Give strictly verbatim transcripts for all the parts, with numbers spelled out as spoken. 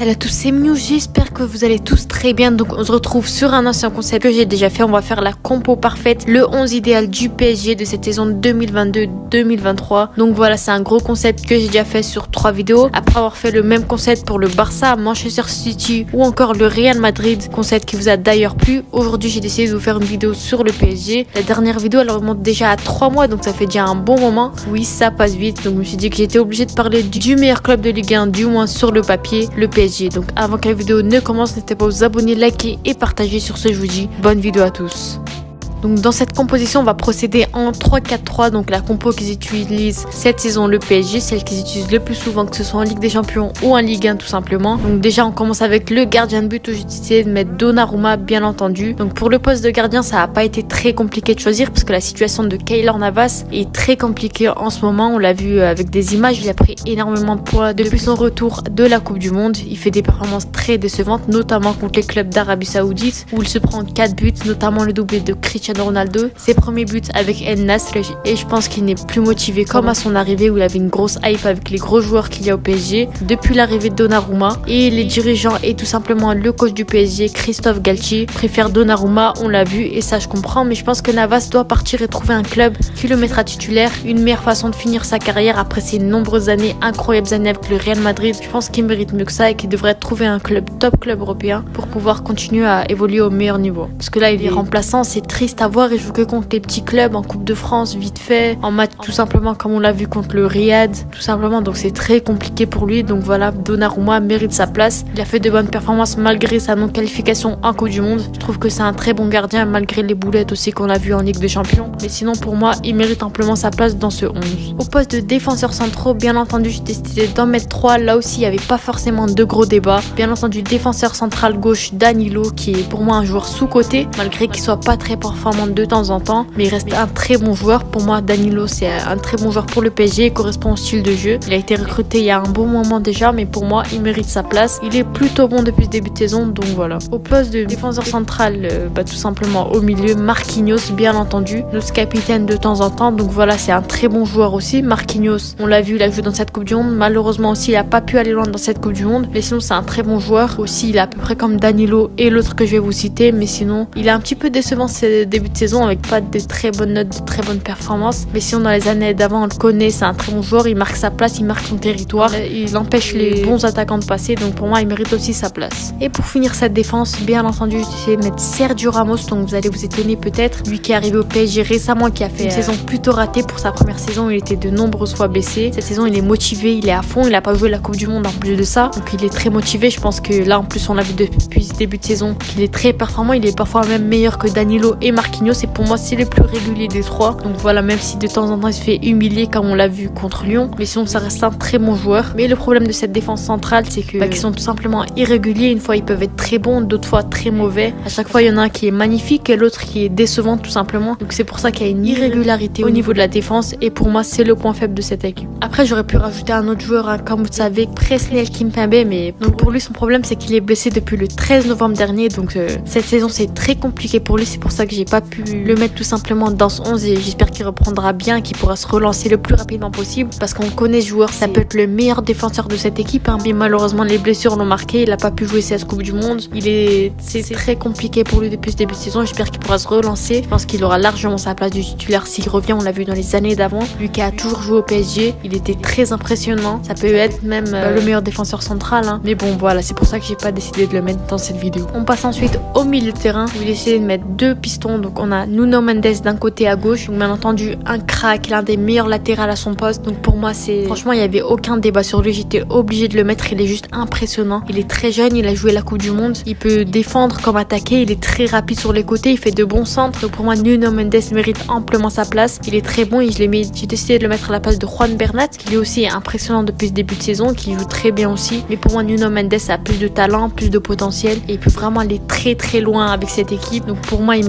Salut à tous, c'est Miu, j'espère que vous allez tous très bien. Donc on se retrouve sur un ancien concept que j'ai déjà fait. On va faire la compo parfaite, le onze idéal du P S G de cette saison deux mille vingt-deux deux mille vingt-trois. Donc voilà, c'est un gros concept que j'ai déjà fait sur trois vidéos. Après avoir fait le même concept pour le Barça, Manchester City ou encore le Real Madrid, concept qui vous a d'ailleurs plu. Aujourd'hui j'ai décidé de vous faire une vidéo sur le P S G. La dernière vidéo elle remonte déjà à trois mois, donc ça fait déjà un bon moment. Oui, ça passe vite, donc je me suis dit que j'étais obligée de parler du meilleur club de Ligue un, du moins sur le papier, le P S G. Donc avant que la vidéo ne commence, n'hésitez pas à vous abonner, liker et partager. Sur ce, je vous dis bonne vidéo à tous. Donc dans cette composition, on va procéder en trois quatre trois. Donc la compo qu'ils utilisent cette saison, le P S G, celle qu'ils utilisent le plus souvent, que ce soit en Ligue des Champions ou en Ligue un tout simplement. Donc déjà on commence avec le gardien de but où j'ai décidé de mettre Donnarumma, bien entendu. Donc pour le poste de gardien, ça n'a pas été très compliqué de choisir parce que la situation de Keylor Navas est très compliquée en ce moment. On l'a vu avec des images, il a pris énormément de poids depuis son retour de la Coupe du Monde. Il fait des performances très décevantes, notamment contre les clubs d'Arabie Saoudite où il se prend quatre buts, notamment le doublé de Cristiano Ronaldo, ses premiers buts avec El Nasr, et je pense qu'il n'est plus motivé comme à son arrivée où il avait une grosse hype avec les gros joueurs qu'il y a au P S G depuis l'arrivée de Donnarumma. Et les dirigeants et tout simplement le coach du P S G, Christophe Galtier, préfèrent Donnarumma, on l'a vu, et ça je comprends, mais je pense que Navas doit partir et trouver un club qui le mettra titulaire, une meilleure façon de finir sa carrière après ces nombreuses années, incroyables années avec le Real Madrid. Je pense qu'il mérite mieux que ça et qu'il devrait trouver un club, top club européen, pour pouvoir continuer à évoluer au meilleur niveau. Parce que là il est remplaçant, c'est triste à voir, et je joue que contre les petits clubs en Coupe de France, vite fait, en match tout simplement comme on l'a vu contre le Riyad, tout simplement, donc c'est très compliqué pour lui. Donc voilà, Donnarumma mérite sa place. Il a fait de bonnes performances malgré sa non-qualification en Coupe du Monde. Je trouve que c'est un très bon gardien malgré les boulettes aussi qu'on a vu en Ligue des Champions. Mais sinon pour moi, il mérite amplement sa place dans ce onze. Au poste de défenseur centraux, bien entendu, j'ai décidé d'en mettre trois. Là aussi, il n'y avait pas forcément de gros débats. Bien entendu, défenseur central gauche, Danilo, qui est pour moi un joueur sous-coté, malgré qu'il soit pas très performant de temps en temps, mais il reste un très bon joueur. Pour moi, Danilo, c'est un très bon joueur pour le P S G, il correspond au style de jeu. Il a été recruté il y a un bon moment déjà, mais pour moi, il mérite sa place. Il est plutôt bon depuis le début de saison, donc voilà. Au poste de défenseur central, euh, bah, tout simplement au milieu, Marquinhos, bien entendu, notre capitaine de temps en temps, donc voilà, c'est un très bon joueur aussi. Marquinhos, on l'a vu, il a joué dans cette Coupe du Monde. Malheureusement aussi, il n'a pas pu aller loin dans cette Coupe du Monde, mais sinon, c'est un très bon joueur. Aussi, il est à peu près comme Danilo et l'autre que je vais vous citer, mais sinon, il est un petit peu décevant ce début de saison avec pas de très bonnes notes, de très bonnes performances. Mais si on dans les années d'avant, on le connaît, c'est un très bon joueur, il marque sa place, il marque son territoire, il empêche les bons attaquants de passer, donc pour moi, il mérite aussi sa place. Et pour finir cette défense, bien entendu, j'ai essayé de mettre Sergio Ramos, donc vous allez vous étonner peut-être, lui qui est arrivé au P S G récemment, qui a fait une euh... saison plutôt ratée pour sa première saison, il était de nombreuses fois blessé. Cette saison, il est motivé, il est à fond, il a pas joué la Coupe du Monde en plus de ça, donc il est très motivé. Je pense que là, en plus, on l'a vu depuis ce début de saison, qu'il est très performant, il est parfois même meilleur que Danilo et Marquinhos, et pour moi, c'est le plus régulier des trois. Donc voilà, même si de temps en temps il se fait humilier comme on l'a vu contre Lyon, mais sinon ça reste un très bon joueur. Mais le problème de cette défense centrale, c'est que bah, qu'ils sont tout simplement irréguliers. Une fois ils peuvent être très bons, d'autres fois très mauvais. À chaque fois il y en a un qui est magnifique et l'autre qui est décevant tout simplement. Donc c'est pour ça qu'il y a une irrégularité au niveau de la défense, et pour moi c'est le point faible de cette équipe. Après j'aurais pu rajouter un autre joueur, hein, comme vous savez, Presnel Kimpembe, mais donc pour lui son problème c'est qu'il est blessé depuis le treize novembre dernier. Donc euh, cette saison c'est très compliqué pour lui, c'est pour ça que j'ai pas pu le mettre tout simplement dans ce onze, et j'espère qu'il reprendra bien, qu'il pourra se relancer le plus rapidement possible, parce qu'on connaît ce joueur, ça peut être le meilleur défenseur de cette équipe, hein, mais malheureusement les blessures l'ont marqué, il a pas pu jouer cette Coupe du Monde, il est c'est très compliqué pour lui depuis ce début de saison. J'espère qu'il pourra se relancer, je pense qu'il aura largement sa place du titulaire s'il revient, on l'a vu dans les années d'avant, lui qui a toujours joué au P S G, il était très impressionnant, ça peut être même euh, le meilleur défenseur central, hein. Mais bon voilà, c'est pour ça que j'ai pas décidé de le mettre dans cette vidéo. On passe ensuite au milieu de terrain, je vais essayer de mettre deux pistons, donc on a Nuno Mendes d'un côté à gauche, donc bien entendu un crack, l'un des meilleurs latérales à son poste, donc pour moi c'est franchement il n'y avait aucun débat sur lui, j'étais obligée de le mettre, il est juste impressionnant, il est très jeune, il a joué la Coupe du Monde, il peut défendre comme attaquer, il est très rapide sur les côtés, il fait de bons centres, donc pour moi Nuno Mendes mérite amplement sa place, il est très bon, et je l'ai mis, j'ai décidé de le mettre à la place de Juan Bernat, qui lui aussi est impressionnant depuis ce début de saison, qui joue très bien aussi, mais pour moi Nuno Mendes a plus de talent, plus de potentiel, et il peut vraiment aller très très loin avec cette équipe, donc pour moi il mérite amplement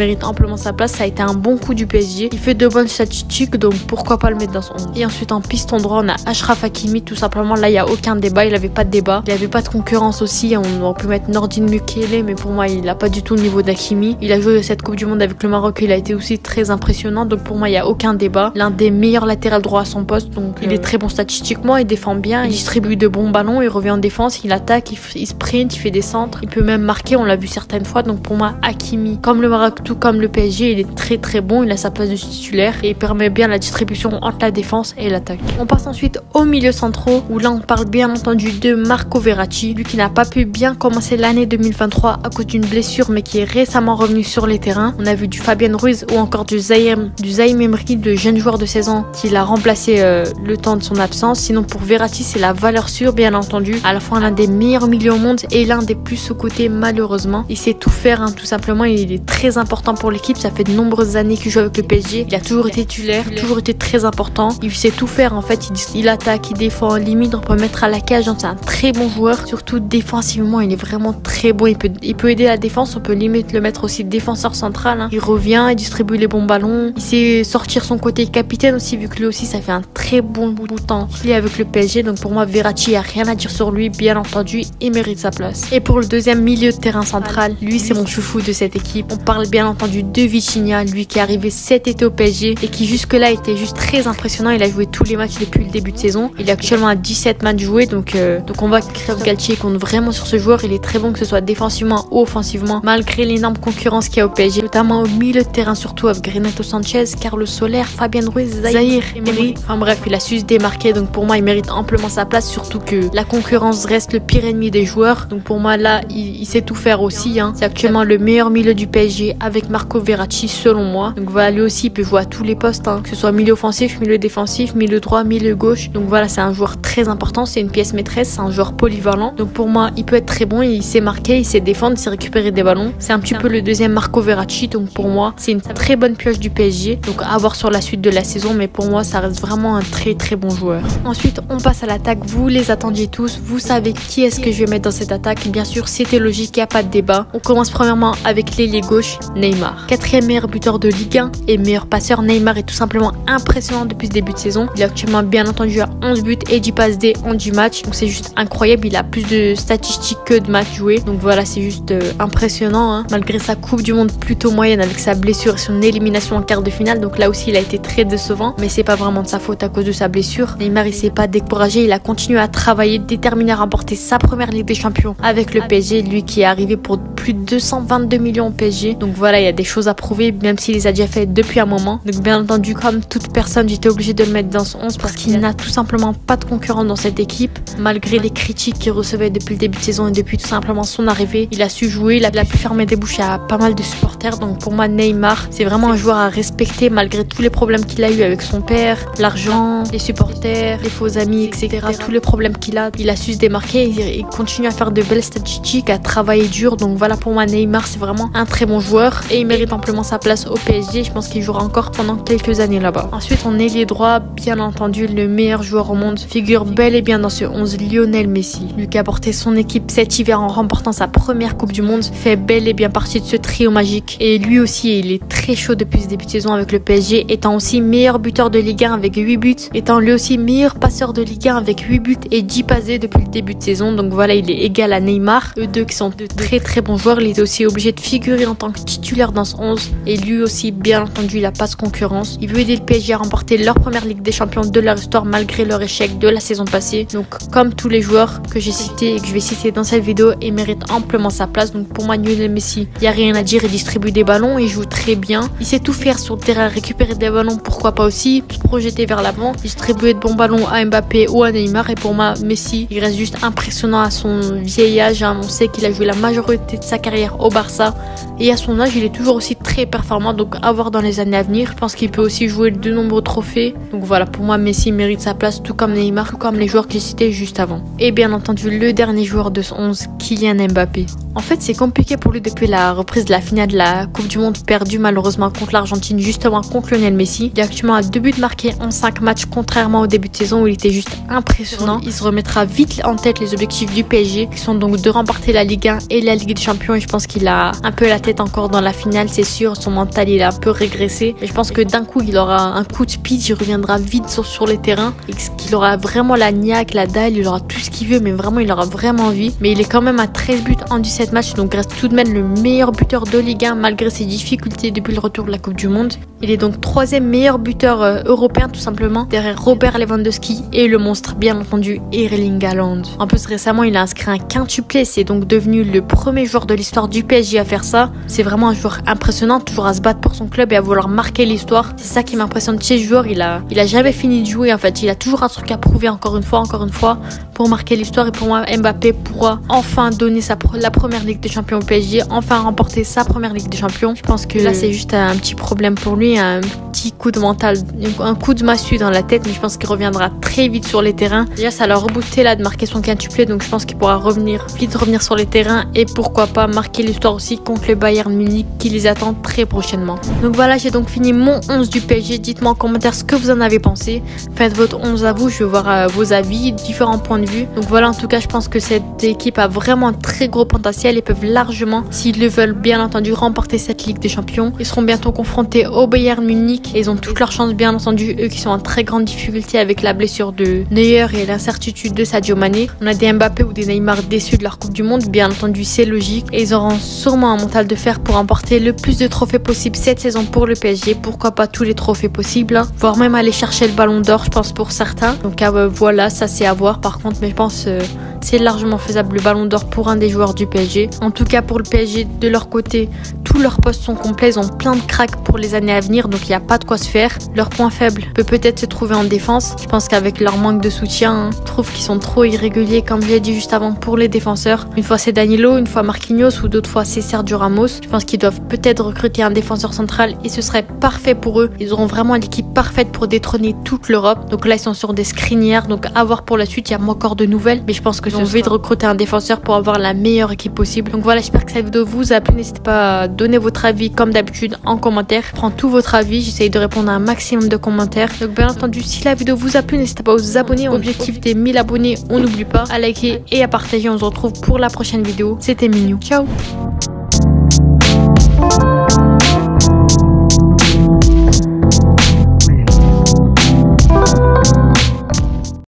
amplement sa place. Ça a été un bon coup du P S G. Il fait de bonnes statistiques, donc pourquoi pas le mettre dans son onze. Et ensuite en piston droit, on a Achraf Hakimi, tout simplement. Là, il n'y a aucun débat. Il avait pas de débat. Il avait pas de concurrence aussi. On aurait pu mettre Nordin Mukele, mais pour moi, il a pas du tout le niveau d'Hakimi. Il a joué cette Coupe du Monde avec le Maroc. Il a été aussi très impressionnant. Donc pour moi, il n'y a aucun débat. L'un des meilleurs latérales droits à son poste. Donc il est très bon statistiquement. Il défend bien. Il distribue de bons ballons. Il revient en défense. Il attaque. Il, il sprint. Il fait des centres. Il peut même marquer. On l'a vu certaines fois. Donc pour moi, Hakimi, comme le Maroc, tout comme le P S G, il est très très bon. Il a sa place de titulaire et il permet bien la distribution entre la défense et l'attaque. On passe ensuite au milieu centraux où là on parle bien entendu de Marco Verratti, lui qui n'a pas pu bien commencer l'année deux mille vingt-trois à cause d'une blessure mais qui est récemment revenu sur les terrains. On a vu du Fabien Ruiz ou encore du Zaïm, du Zaïm Emery, le jeune joueur de seize ans qui l'a remplacé euh, le temps de son absence. Sinon pour Verratti c'est la valeur sûre bien entendu, à la fois l'un des meilleurs milieux au monde et l'un des plus sous-cotés malheureusement. Il sait tout faire hein, tout simplement, il est très important pour l'équipe, ça fait de nombreuses années qu'il joue avec le P S G, il a toujours été titulaire, toujours été très important, il sait tout faire en fait, il, il attaque, il défend, limite on peut mettre à la cage, hein, c'est un très bon joueur, surtout défensivement il est vraiment très bon, il peut, il peut aider la défense, on peut limite le mettre aussi défenseur central, hein. Il revient, il distribue les bons ballons, il sait sortir son côté capitaine aussi vu que lui aussi ça fait un très bon bout de temps qu'il est avec le P S G, donc pour moi Verratti il n'y a rien à dire sur lui, bien entendu il mérite sa place. Et pour le deuxième milieu de terrain central, lui c'est mon chouchou de cette équipe, on parle bien entendu de Vitinha, lui qui est arrivé cet été au P S G et qui jusque là était juste très impressionnant, il a joué tous les matchs depuis le début de saison, il est actuellement à dix-sept matchs joués, donc, euh, donc on voit que Christophe Galtier compte vraiment sur ce joueur, il est très bon que ce soit défensivement ou offensivement, malgré l'énorme concurrence qu'il y a au P S G, notamment au milieu de terrain surtout avec Renato Sanchez, Carlos Soler, Fabien Ruiz, Zahir Emery, enfin bref il a su se démarquer, donc pour moi il mérite amplement sa place, surtout que la concurrence reste le pire ennemi des joueurs, donc pour moi là il, il sait tout faire aussi, hein. C'est actuellement le meilleur milieu du P S G avec Marco Verratti selon moi, donc voilà lui aussi il peut jouer à tous les postes, hein, que ce soit milieu offensif, milieu défensif, milieu droit, milieu gauche, donc voilà c'est un joueur très important, c'est une pièce maîtresse, c'est un joueur polyvalent, donc pour moi il peut être très bon, il sait marquer, il sait défendre, il sait récupérer des ballons, c'est un petit peu le deuxième Marco Verratti, donc pour moi c'est une très bonne pioche du P S G, donc à voir sur la suite de la saison, mais pour moi ça reste vraiment un très très bon joueur. Ensuite on passe à l'attaque, vous les attendiez tous, vous savez qui est-ce que je vais mettre dans cette attaque, bien sûr c'était logique, il n'y a pas de débat. On commence premièrement avec l'ailier gauche, Neymar, quatrième meilleur buteur de Ligue un et meilleur passeur. Neymar est tout simplement impressionnant depuis ce début de saison, il est actuellement bien entendu à onze buts et dix passes D en dix matchs, donc c'est juste incroyable, il a plus de statistiques que de matchs joués, donc voilà c'est juste euh, impressionnant, hein. Malgré sa coupe du monde plutôt moyenne avec sa blessure et son élimination en quart de finale, donc là aussi il a été très décevant, mais c'est pas vraiment de sa faute à cause de sa blessure. Neymar il s'est pas découragé, il a continué à travailler, déterminé à remporter sa première Ligue des Champions avec le P S G, lui qui est arrivé pour plus de deux cent vingt-deux millions au P S G, donc voilà il y a des choses à prouver même s'il les a déjà fait depuis un moment, donc bien entendu comme toute personne j'étais obligée de le mettre dans son onze parce qu'il n'a tout simplement pas de concurrent dans cette équipe, malgré les critiques qu'il recevait depuis le début de saison et depuis tout simplement son arrivée, il a su jouer, il a, il a pu fermer des bouches à pas mal de supporters, donc pour moi Neymar c'est vraiment un joueur à respecter malgré tous les problèmes qu'il a eu avec son père, l'argent, les supporters, les faux amis, et cetera. Tous les problèmes qu'il a, il a su se démarquer, il, il continue à faire de belles statistiques, à travailler dur, donc voilà pour moi Neymar c'est vraiment un très bon joueur et il mérite amplement sa place au P S G, je pense qu'il jouera encore pendant quelques années là-bas. Ensuite on est les droits, bien entendu le meilleur joueur au monde figure bel et bien dans ce onze, Lionel Messi, lui qui a porté son équipe cet hiver en remportant sa première Coupe du Monde, fait bel et bien partie de ce trio magique et lui aussi il est très chaud depuis ce début de saison avec le P S G, étant aussi meilleur buteur de Ligue un avec huit buts, étant lui aussi meilleur passeur de Ligue un avec huit buts et dix passes D depuis le début de saison, donc voilà il est égal à Neymar, eux deux qui sont de très très bons joueurs, il est aussi obligé de figurer en tant que titulaire dans ce onze et lui aussi bien entendu il a pas de concurrence, il veut aider le P S G à remporter leur première Ligue des Champions de leur histoire malgré leur échec de la saison passée, donc comme tous les joueurs que j'ai cités et que je vais citer dans cette vidéo, il mérite amplement sa place, donc pour moi Lionel Messi il n'y a rien à dire, il distribue des ballons, il joue très bien, il sait tout faire sur le terrain, récupérer des ballons pourquoi pas aussi, se projeter vers l'avant, distribuer de bons ballons à Mbappé ou à Neymar, et pour moi Messi il reste juste impressionnant à son vieil âge, hein. On sait qu'il a joué la majorité de sa carrière au Barça et à son âge il est toujours aussi très performant, donc à voir dans les années à venir, je pense qu'il peut aussi jouer de nombreux trophées, donc voilà pour moi Messi mérite sa place tout comme Neymar, tout comme les joueurs que j'ai cités juste avant. Et bien entendu le dernier joueur de ce onze, Kylian Mbappé. En fait c'est compliqué pour lui depuis la reprise de la finale de la Coupe du Monde perdue malheureusement contre l'Argentine, justement contre Lionel Messi. Il est actuellement à deux buts marqués en cinq matchs contrairement au début de saison où il était juste impressionnant. Il se remettra vite en tête les objectifs du P S G qui sont donc de remporter la Ligue un et la Ligue des Champions, et je pense qu'il a un peu la tête encore dans la finale c'est sûr. Son mental, il a un peu régressé. Et je pense que d'un coup, il aura un coup de speed, il reviendra vite sur, sur les terrains. Et qu'il aura vraiment la niaque, la dalle, il aura tout ce qu'il veut, mais vraiment, il aura vraiment envie. Mais il est quand même à treize buts en dix-sept matchs, donc reste tout de même le meilleur buteur de Ligue un malgré ses difficultés depuis le retour de la Coupe du Monde. Il est donc troisième meilleur buteur euh, européen tout simplement, derrière Robert Lewandowski et le monstre bien entendu Erling Haaland. En plus récemment il a inscrit un quintuplé, c'est donc devenu le premier joueur de l'histoire du P S G à faire ça. C'est vraiment un joueur impressionnant, toujours à se battre pour son club et à vouloir marquer l'histoire. C'est ça qui m'impressionne chez ce joueur, il a, il a jamais fini de jouer en fait, il a toujours un truc à prouver encore une fois, encore une fois pour marquer l'histoire. Et pour moi Mbappé pourra enfin donner sa, la première Ligue des Champions au P S G, enfin remporter sa première Ligue des Champions. Je pense que là c'est juste un petit problème pour lui, un petit coup de mental, un coup de massue dans la tête, mais je pense qu'il reviendra très vite sur les terrains. Déjà ça l'a reboosté là de marquer son quintuplé, donc je pense qu'il pourra revenir vite revenir sur les terrains et pourquoi pas marquer l'histoire aussi contre le Bayern Munich qui les attend très prochainement. Donc voilà, j'ai donc fini mon onze du P S G. Dites-moi en commentaire ce que vous en avez pensé. Faites votre onze à vous, je veux voir euh, vos avis, différents points de vue. Donc voilà, en tout cas je pense que cette équipe a vraiment un très gros potentiel et peuvent largement, s'ils le veulent bien entendu, remporter cette Ligue des Champions. Ils seront bientôt confrontés au Bayern Munich et ils ont toutes leurs chances bien entendu, eux qui sont en très grande difficulté avec la blessure de Neuer et l'incertitude de Sadio Mané. On a des Mbappé ou des Neymar déçus de leur Coupe du Monde, bien entendu c'est logique, et ils auront sûrement un mental de fer pour emporter le plus de trophées possible cette saison pour le P S G, pourquoi pas tous les trophées possibles, hein. Voire même aller chercher le ballon d'or je pense pour certains. Donc euh, voilà, ça c'est à voir par contre, mais je pense euh, c'est largement faisable le ballon d'or pour un des joueurs du P S G. En tout cas pour le P S G, de leur côté, tous leurs postes sont complets, ils ont plein de cracks pour les années à venir, donc il n'y a pas de quoi se faire. Leur point faible peut peut-être se trouver en défense. Je pense qu'avec leur manque de soutien, hein, je trouve qu'ils sont trop irréguliers comme j'ai dit juste avant pour les défenseurs. Une fois c'est Danilo, une fois Marquinhos ou d'autres fois c'est Sergio Ramos. Je pense qu'ils doivent peut-être recruter un défenseur central et ce serait parfait pour eux. Ils auront vraiment l'équipe parfaite pour détrôner toute l'Europe. Donc là ils sont sur des scrinières, donc à voir pour la suite, il y a encore de nouvelles, mais je pense que j'ai envie de recruter un défenseur pour avoir la meilleure équipe possible. Donc voilà, j'espère que cette vidéo vous a plu. N'hésitez pas à donner votre avis comme d'habitude en commentaire. Je prends tout votre avis, j'essaye de répondre à un maximum de commentaires. Donc bien entendu, si la vidéo vous a plu, n'hésitez pas à vous abonner. Objectif des mille abonnés, on n'oublie pas à liker et à partager. On se retrouve pour la prochaine vidéo. C'était Minou. Ciao.